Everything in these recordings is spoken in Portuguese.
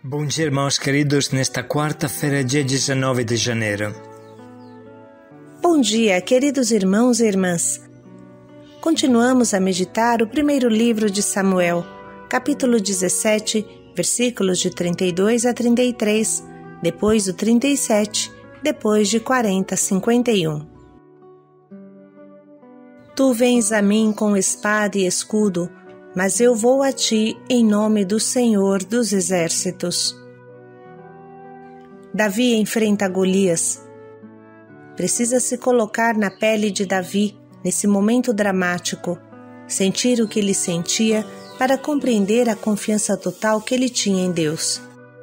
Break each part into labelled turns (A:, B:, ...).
A: Bom dia, irmãos queridos, nesta quarta-feira, dia 19 de janeiro.
B: Bom dia, queridos irmãos e irmãs. Continuamos a meditar o primeiro livro de Samuel, capítulo 17, versículos de 32 a 33, depois do 37, depois de 40 a 51. Tu vens a mim com espada e escudo, mas eu vou a ti em nome do Senhor dos Exércitos. Davi enfrenta Golias. Precisa se colocar na pele de Davi nesse momento dramático, sentir o que ele sentia para compreender a confiança total que ele tinha em Deus.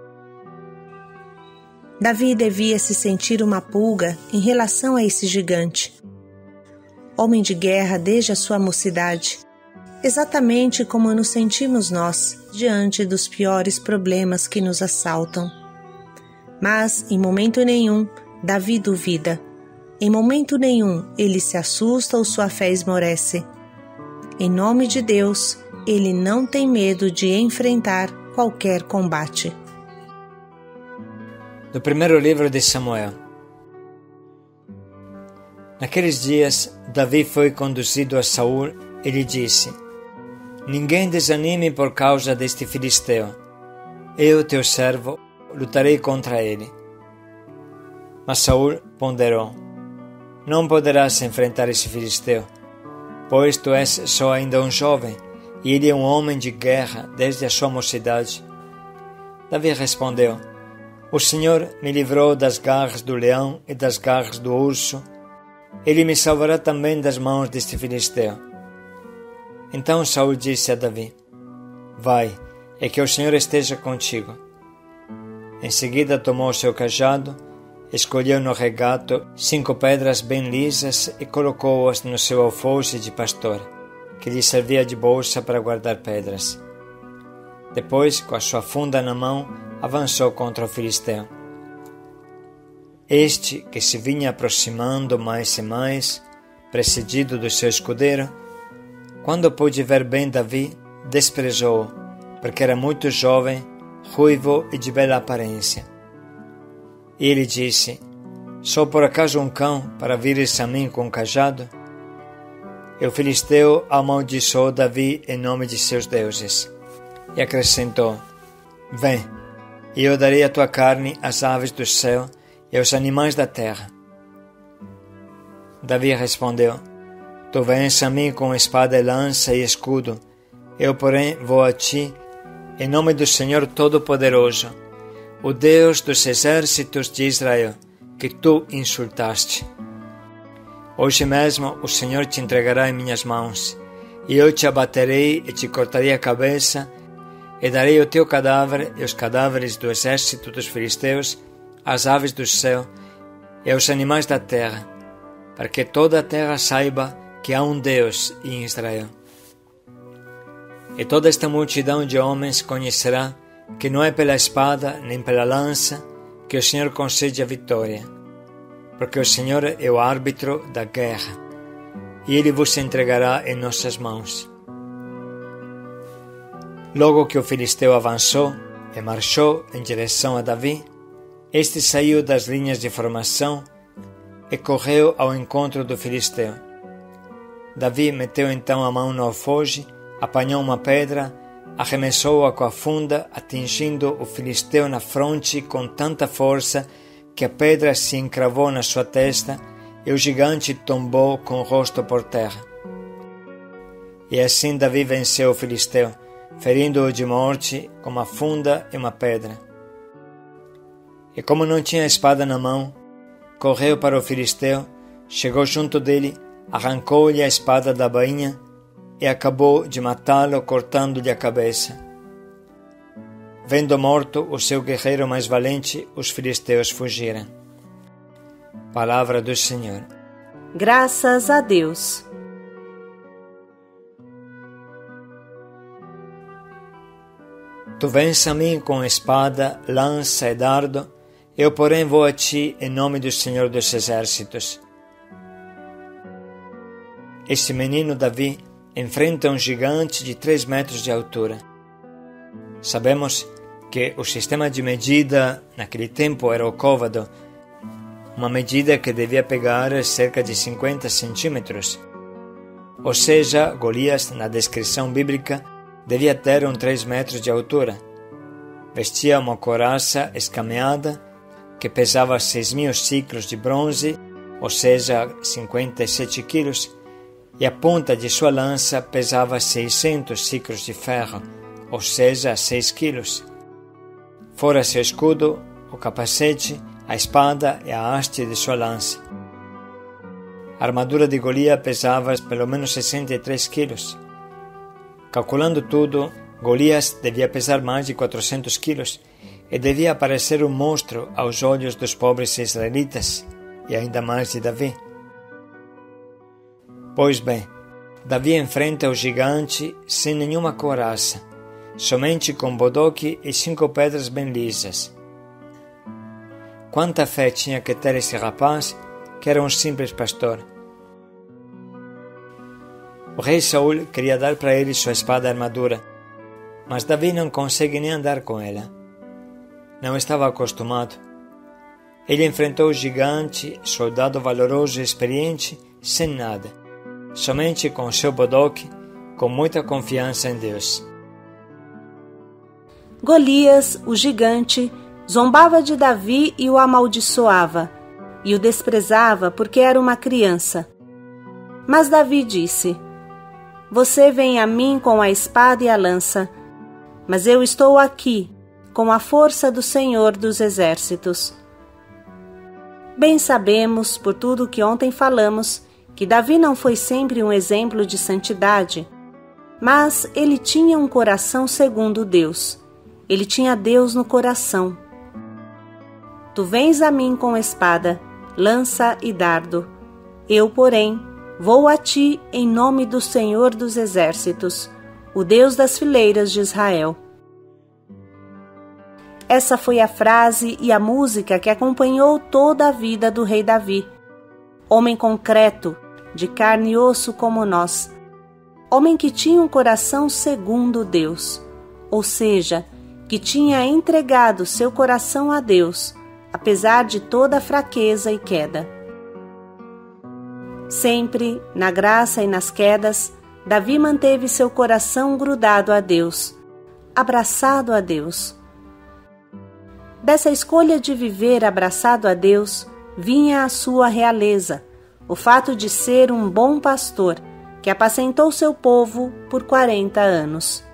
B: Davi devia se sentir uma pulga em relação a esse gigante. Homem de guerra desde a sua mocidade, exatamente como nos sentimos nós diante dos piores problemas que nos assaltam. Mas, em momento nenhum, Davi duvida. Em momento nenhum, ele se assusta ou sua fé esmorece. Em nome de Deus, ele não tem medo de enfrentar qualquer combate.
A: Do primeiro livro de Samuel. Naqueles dias, Davi foi conduzido a Saul e lhe disse: Ninguém desanime por causa deste filisteu. Eu, teu servo, lutarei contra ele. Mas Saul ponderou: Não poderás enfrentar esse filisteu, pois tu és só ainda um jovem, e ele é um homem de guerra desde a sua mocidade. Davi respondeu: O Senhor me livrou das garras do leão e das garras do urso. Ele me salvará também das mãos deste filisteu. Então Saul disse a Davi: Vai, e que o Senhor esteja contigo. Em seguida tomou seu cajado, escolheu no regato 5 pedras bem lisas e colocou-as no seu alforje de pastor, que lhe servia de bolsa para guardar pedras. Depois, com a sua funda na mão, avançou contra o filisteu. Este, que se vinha aproximando mais e mais, precedido do seu escudeiro, quando pôde ver bem Davi, desprezou-o, porque era muito jovem, ruivo e de bela aparência. E ele disse: Sou por acaso um cão para vires a mim com um cajado? E o filisteu amaldiçoou Davi em nome de seus deuses. E acrescentou: Vem, e eu darei a tua carne às aves do céu e aos animais da terra. Davi respondeu: Tu vens a mim com espada e lança e escudo, eu, porém, vou a ti em nome do Senhor Todo-Poderoso, o Deus dos exércitos de Israel, que tu insultaste. Hoje mesmo o Senhor te entregará em minhas mãos, e eu te abaterei e te cortarei a cabeça, e darei o teu cadáver e os cadáveres do exército dos filisteus às aves do céu e aos animais da terra, para que toda a terra saiba que há um Deus em Israel. E toda esta multidão de homens conhecerá que não é pela espada nem pela lança que o Senhor concede a vitória, porque o Senhor é o árbitro da guerra, e Ele vos entregará em nossas mãos. Logo que o filisteu avançou e marchou em direção a Davi, este saiu das linhas de formação e correu ao encontro do filisteu. Davi meteu então a mão no alforje, apanhou uma pedra, arremessou-a com a funda, atingindo o filisteu na fronte com tanta força que a pedra se encravou na sua testa e o gigante tombou com o rosto por terra. E assim Davi venceu o filisteu, ferindo-o de morte com uma funda e uma pedra. E como não tinha espada na mão, correu para o filisteu, chegou junto dele, arrancou-lhe a espada da bainha e acabou de matá-lo, cortando-lhe a cabeça. Vendo morto o seu guerreiro mais valente, os filisteus fugiram. Palavra do Senhor.
B: Graças a Deus.
A: Tu vens a mim com espada, lança e dardo, eu, porém, vou a ti em nome do Senhor dos Exércitos. Este menino Davi enfrenta um gigante de 3 metros de altura. Sabemos que o sistema de medida naquele tempo era o côvado, uma medida que devia pegar cerca de 50 centímetros. Ou seja, Golias, na descrição bíblica, devia ter 3 metros de altura. Vestia uma couraça escameada que pesava 6.000 ciclos de bronze, ou seja, 57 quilos, e a ponta de sua lança pesava 600 ciclos de ferro, ou seja, 6 quilos. Fora seu escudo, o capacete, a espada e a haste de sua lança. A armadura de Golias pesava pelo menos 63 quilos. Calculando tudo, Golias devia pesar mais de 400 quilos e devia parecer um monstro aos olhos dos pobres israelitas e ainda mais de Davi. Pois bem, Davi enfrenta o gigante sem nenhuma couraça, somente com bodoque e 5 pedras bem lisas. Quanta fé tinha que ter esse rapaz, que era um simples pastor. O rei Saul queria dar para ele sua espada e armadura, mas Davi não consegue nem andar com ela. Não estava acostumado. Ele enfrentou o gigante, soldado valoroso e experiente, sem nada, somente com seu bodoque, com muita confiança em Deus.
B: Golias, o gigante, zombava de Davi e o amaldiçoava, e o desprezava porque era uma criança. Mas Davi disse: Você vem a mim com a espada e a lança, mas eu estou aqui com a força do Senhor dos Exércitos. Bem sabemos, por tudo que ontem falamos, que Davi não foi sempre um exemplo de santidade, mas ele tinha um coração segundo Deus. Ele tinha Deus no coração. Tu vens a mim com espada, lança e dardo. Eu, porém, vou a ti em nome do Senhor dos Exércitos, o Deus das fileiras de Israel. Essa foi a frase e a música que acompanhou toda a vida do rei Davi. Homem concreto, de carne e osso como nós. Homem que tinha um coração segundo Deus, ou seja, que tinha entregado seu coração a Deus, apesar de toda a fraqueza e queda. Sempre, na graça e nas quedas, Davi manteve seu coração grudado a Deus, abraçado a Deus. Dessa escolha de viver abraçado a Deus, vinha a sua realeza, o fato de ser um bom pastor, que apacentou seu povo por 40 anos.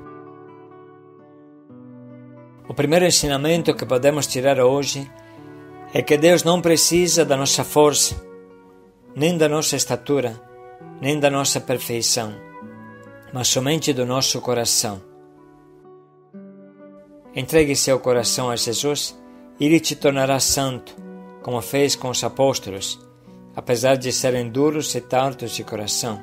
A: O primeiro ensinamento que podemos tirar hoje é que Deus não precisa da nossa força, nem da nossa estatura, nem da nossa perfeição, mas somente do nosso coração. Entregue seu coração a Jesus e Ele te tornará santo, como fez com os apóstolos, apesar de serem duros e tardos de coração.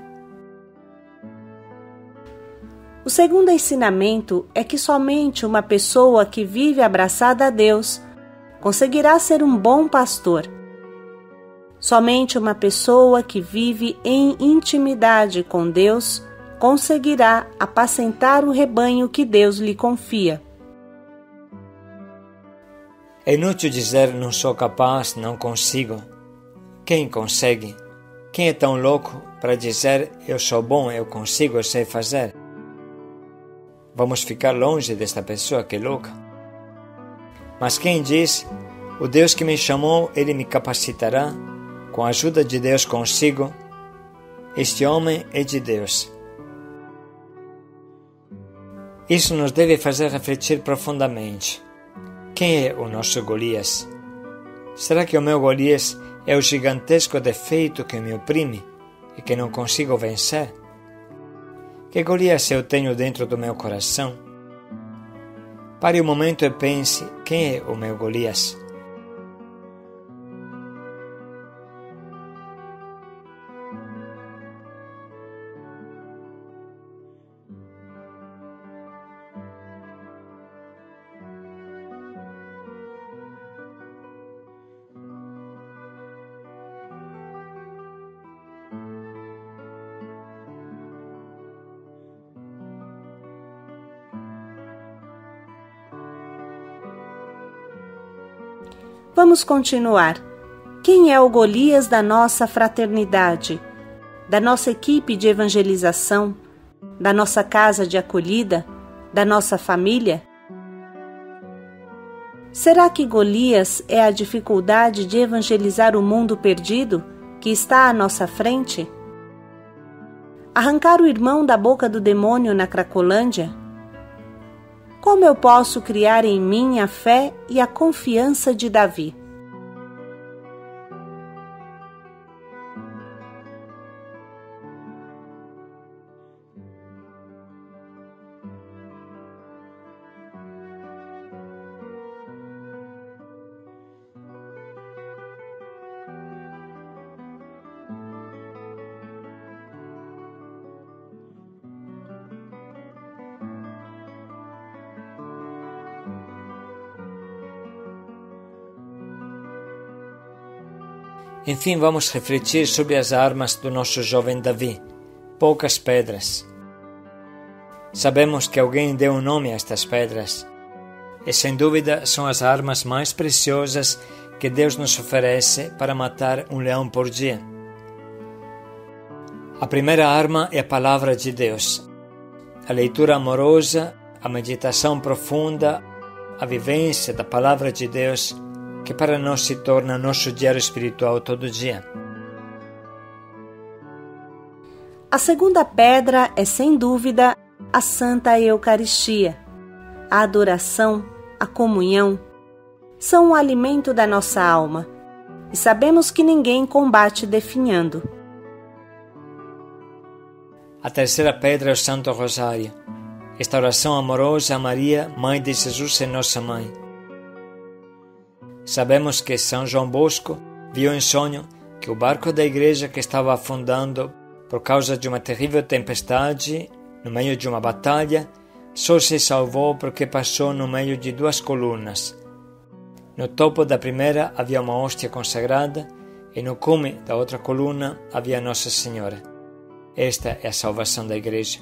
B: O segundo ensinamento é que somente uma pessoa que vive abraçada a Deus conseguirá ser um bom pastor. Somente uma pessoa que vive em intimidade com Deus conseguirá apacentar o rebanho que Deus lhe confia.
A: É inútil dizer não sou capaz, não consigo. Quem consegue? Quem é tão louco para dizer eu sou bom, eu consigo, eu sei fazer? Vamos ficar longe desta pessoa que é louca. Mas quem diz, o Deus que me chamou, Ele me capacitará, com a ajuda de Deus consigo, este homem é de Deus. Isso nos deve fazer refletir profundamente. Quem é o nosso Golias? Será que o meu Golias é o gigantesco defeito que me oprime e que não consigo vencer? Que Golias eu tenho dentro do meu coração? Pare um momento e pense, quem é o meu Golias?
B: Vamos continuar. Quem é o Golias da nossa fraternidade, da nossa equipe de evangelização, da nossa casa de acolhida, da nossa família? Será que Golias é a dificuldade de evangelizar o mundo perdido que está à nossa frente? Arrancar o irmão da boca do demônio na Cracolândia? Como eu posso criar em mim a fé e a confiança de Davi?
A: Enfim, vamos refletir sobre as armas do nosso jovem Davi. Poucas pedras. Sabemos que alguém deu um nome a estas pedras. E sem dúvida são as armas mais preciosas que Deus nos oferece para matar um leão por dia. A primeira arma é a palavra de Deus. A leitura amorosa, a meditação profunda, a vivência da palavra de Deus, que para nós se torna nosso diário espiritual todo dia.
B: A segunda pedra é, sem dúvida, a Santa Eucaristia. A adoração, a comunhão, são o alimento da nossa alma, e sabemos que ninguém combate definhando.
A: A terceira pedra é o Santo Rosário, esta oração amorosa a Maria, Mãe de Jesus e Nossa Mãe. Sabemos que São João Bosco viu em sonho que o barco da igreja que estava afundando por causa de uma terrível tempestade, no meio de uma batalha, só se salvou porque passou no meio de duas colunas. No topo da primeira havia uma hóstia consagrada e no cume da outra coluna havia Nossa Senhora. Esta é a salvação da igreja.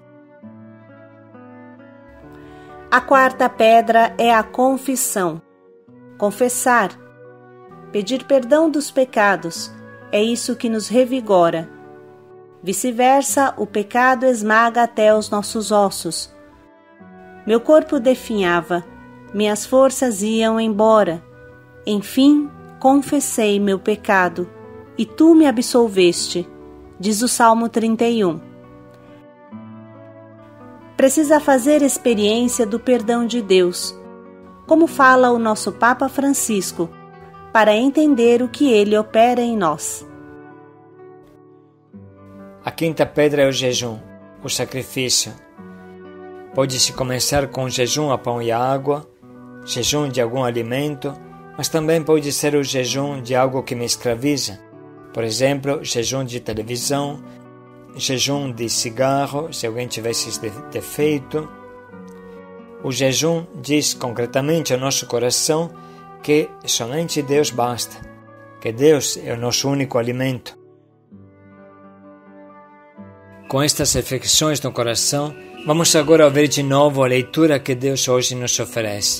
B: A quarta pedra é a confissão. Confessar, pedir perdão dos pecados, é isso que nos revigora. Vice-versa, o pecado esmaga até os nossos ossos. Meu corpo definhava, minhas forças iam embora. Enfim, confessei meu pecado, e tu me absolveste, diz o Salmo 31. Precisa fazer experiência do perdão de Deus, como fala o nosso Papa Francisco, para entender o que ele opera em nós.
A: A quinta pedra é o jejum, o sacrifício. Pode-se começar com jejum a pão e água, jejum de algum alimento, mas também pode ser o jejum de algo que me escraviza. Por exemplo, jejum de televisão, jejum de cigarro, se alguém tivesse esse defeito. O jejum diz concretamente ao nosso coração que somente Deus basta, que Deus é o nosso único alimento. Com estas reflexões no coração, vamos agora ouvir de novo a leitura que Deus hoje nos oferece.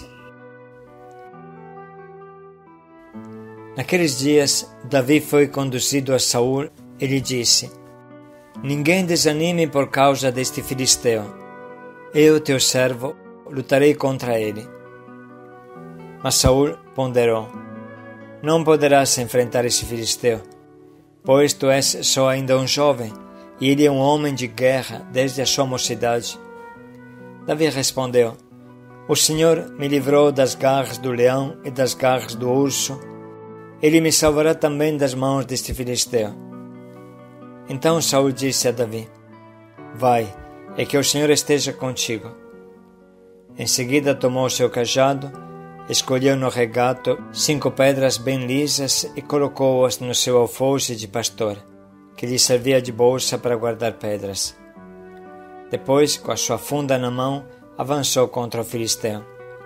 A: Naqueles dias, Davi foi conduzido a Saul e lhe disse: Ninguém desanime por causa deste filisteu. Eu, teu servo, lutarei contra ele. Mas Saul ponderou: Não poderás enfrentar esse filisteu, pois tu és só ainda um jovem, e ele é um homem de guerra desde a sua mocidade. Davi respondeu: O Senhor me livrou das garras do leão e das garras do urso. Ele me salvará também das mãos deste filisteu. Então Saul disse a Davi: Vai, e que o Senhor esteja contigo. Em seguida tomou seu cajado, escolheu no regato 5 pedras bem lisas e colocou-as no seu alforje de pastor, que lhe servia de bolsa para guardar pedras. Depois, com a sua funda na mão, avançou contra o filisteu.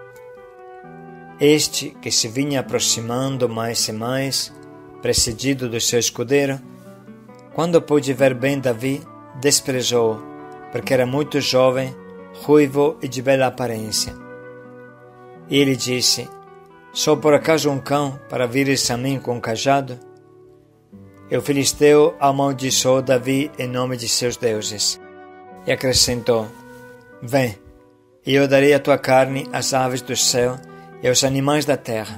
A: Este, que se vinha aproximando mais e mais, precedido do seu escudeiro, quando pôde ver bem Davi, desprezou-o, porque era muito jovem, ruivo e de bela aparência. E ele disse: Só por acaso um cão para vires a mim com um cajado? E o filisteu amaldiçoou Davi em nome de seus deuses. E acrescentou: Vem, e eu darei a tua carne às aves do céu e aos animais da terra.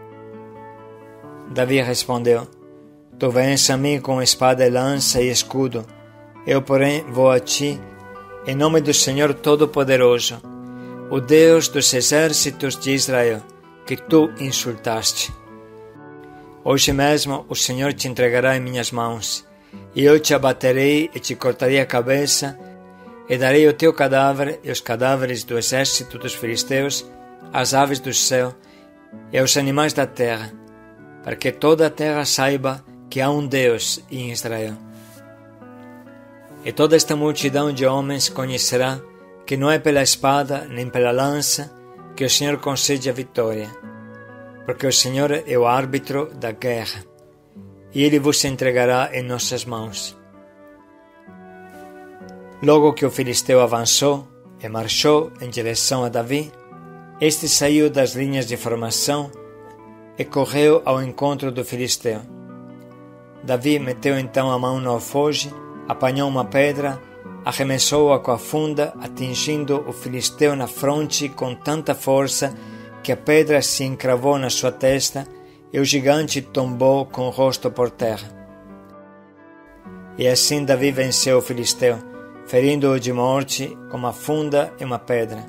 A: Davi respondeu: Tu vens a mim com espada e lança e escudo, eu, porém, vou a ti em nome do Senhor Todo-Poderoso, o Deus dos exércitos de Israel, que tu insultaste. Hoje mesmo o Senhor te entregará em minhas mãos, e eu te abaterei e te cortarei a cabeça, e darei o teu cadáver e os cadáveres do exército dos filisteus às aves do céu e aos animais da terra, para que toda a terra saiba que há um Deus em Israel. E toda esta multidão de homens conhecerá que não é pela espada nem pela lança que o Senhor concede a vitória, porque o Senhor é o árbitro da guerra, e Ele vos entregará em nossas mãos. Logo que o filisteu avançou e marchou em direção a Davi, este saiu das linhas de formação e correu ao encontro do filisteu. Davi meteu então a mão no alfoge, apanhou uma pedra, arremessou-a com a funda, atingindo o filisteu na fronte com tanta força que a pedra se encravou na sua testa e o gigante tombou com o rosto por terra. E assim Davi venceu o filisteu, ferindo-o de morte com uma funda e uma pedra.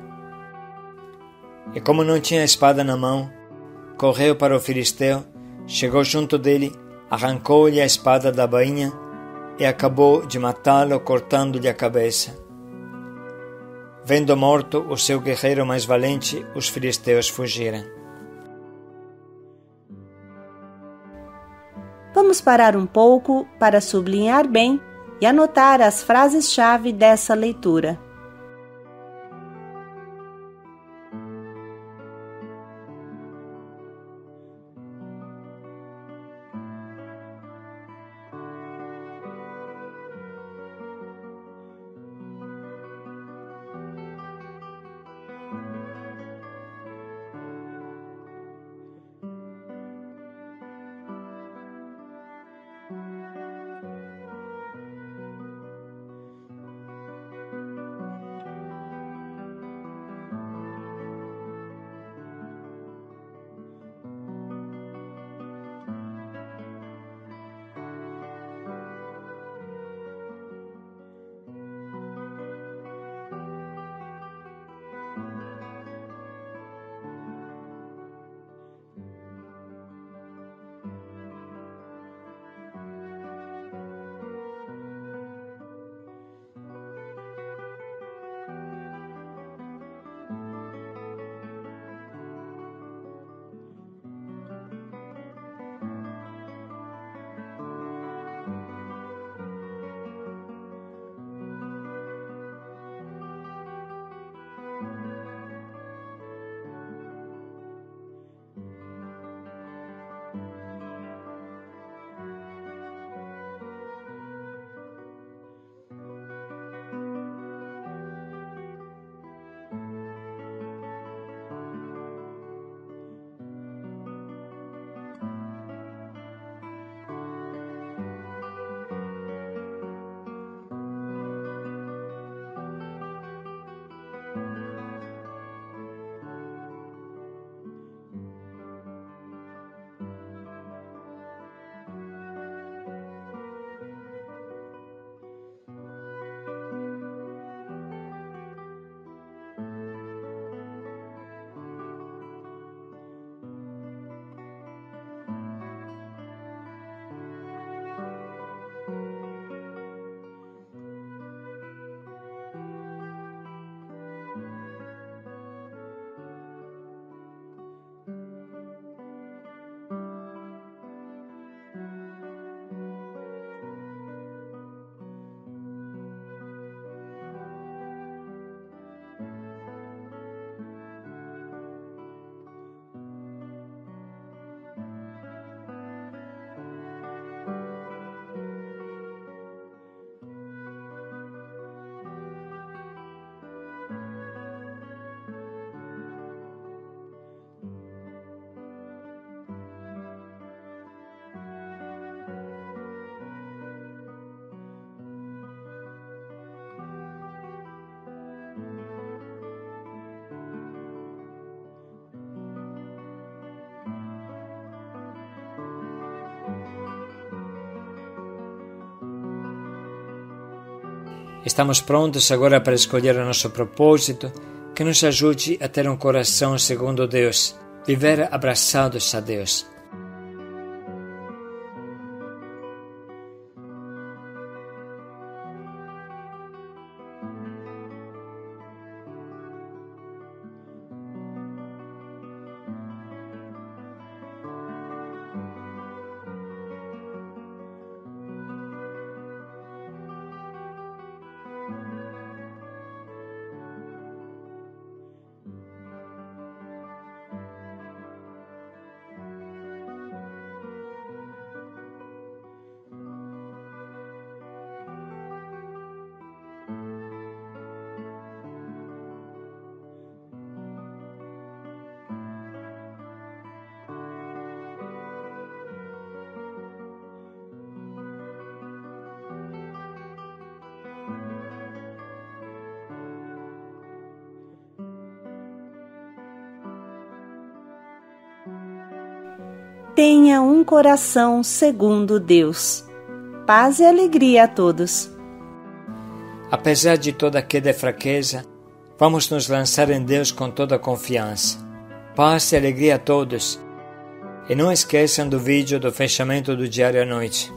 A: E como não tinha espada na mão, correu para o filisteu, chegou junto dele, arrancou-lhe a espada da bainha e acabou de matá-lo, cortando-lhe a cabeça. Vendo morto o seu guerreiro mais valente, os filisteus fugiram.
B: Vamos parar um pouco para sublinhar bem e anotar as frases-chave dessa leitura.
A: Estamos prontos agora para escolher o nosso propósito, que nos ajude a ter um coração segundo Deus, viver abraçados a Deus.
B: Tenha um coração segundo Deus. Paz e alegria a todos.
A: Apesar de toda queda e fraqueza, vamos nos lançar em Deus com toda a confiança. Paz e alegria a todos. E não esqueçam do vídeo do fechamento do Diário à Noite.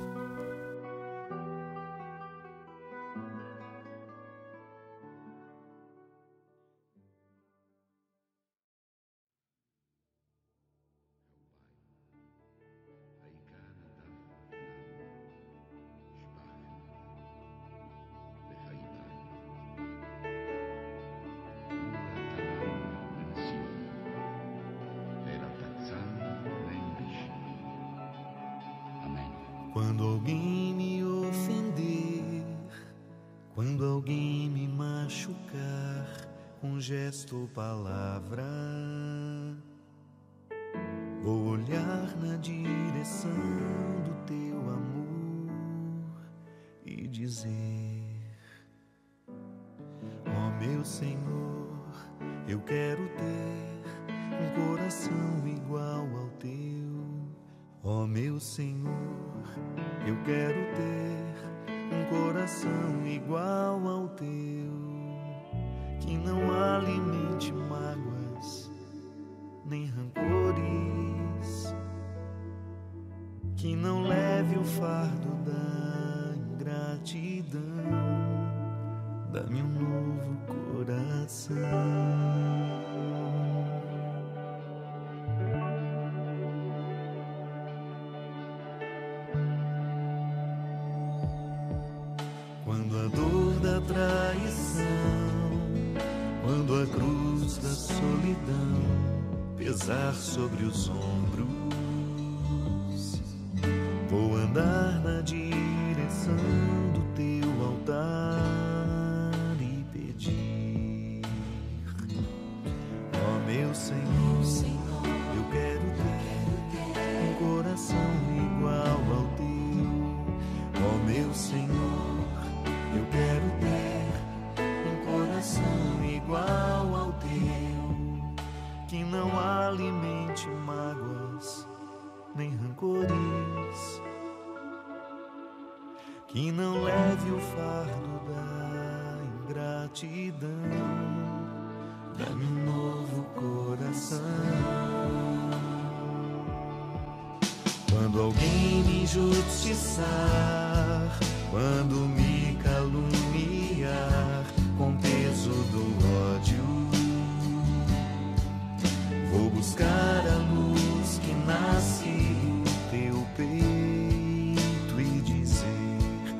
C: Quando alguém me ofender, quando alguém me machucar, com gesto ou palavra, vou olhar na direção do teu amor e dizer: ó meu Senhor, eu quero ter um coração igual ao teu. Ó meu Senhor, eu quero ter um coração igual ao teu, que não alimente mágoas nem rancores, que não leve o fardo da ingratidão. Dá-me um novo coração. Quando a dor da traição, quando a cruz da solidão pesar sobre os ombros, vou andar na direção do teu altar e pedir: ó meu Senhor, eu quero ter um coração igual ao teu. Ó meu Senhor, eu quero ter um coração igual ao teu, que não alimente mágoas nem rancores, que não leve o fardo da ingratidão. Dá-me um novo coração. Quando alguém me injustiçar, quando me caluniar com peso do ódio, vou buscar a luz que nasce no teu peito e dizer: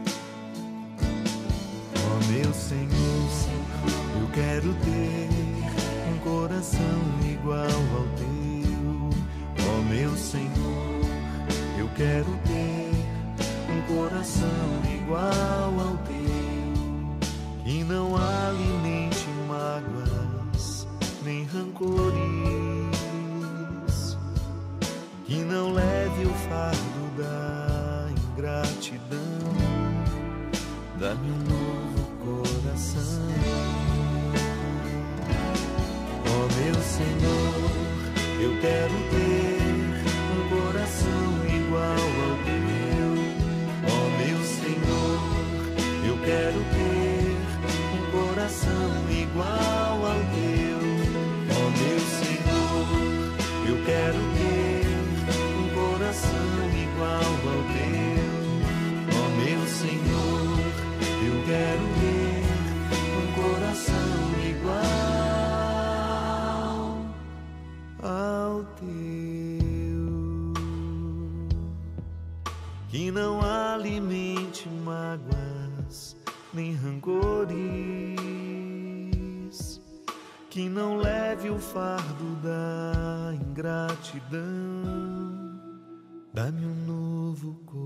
C: ó meu Senhor, eu quero ter um coração igual ao teu. Ó meu Senhor, eu quero ter um coração igual ao teu, que não alimente mágoas nem rancores, que não leve o fardo da ingratidão. Dá-me um novo coração. Ó meu Senhor, eu quero ter um coração igual ao teu. Ó meu Senhor, eu quero ter igual ao teu. Ó meu Senhor, eu quero ter um coração igual ao teu. Ó meu Senhor, eu quero ter um coração igual ao teu. Que não alimente mágoas nem rancores, que não leve o fardo da ingratidão. Dá-me um novo coração